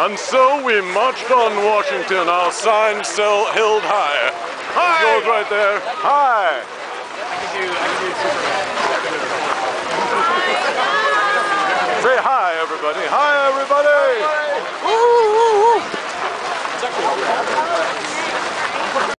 And so we marched on Washington, our sign still held high. Hi! Yours right there. Hi! I can do Superman. Say hi, everybody. Hi!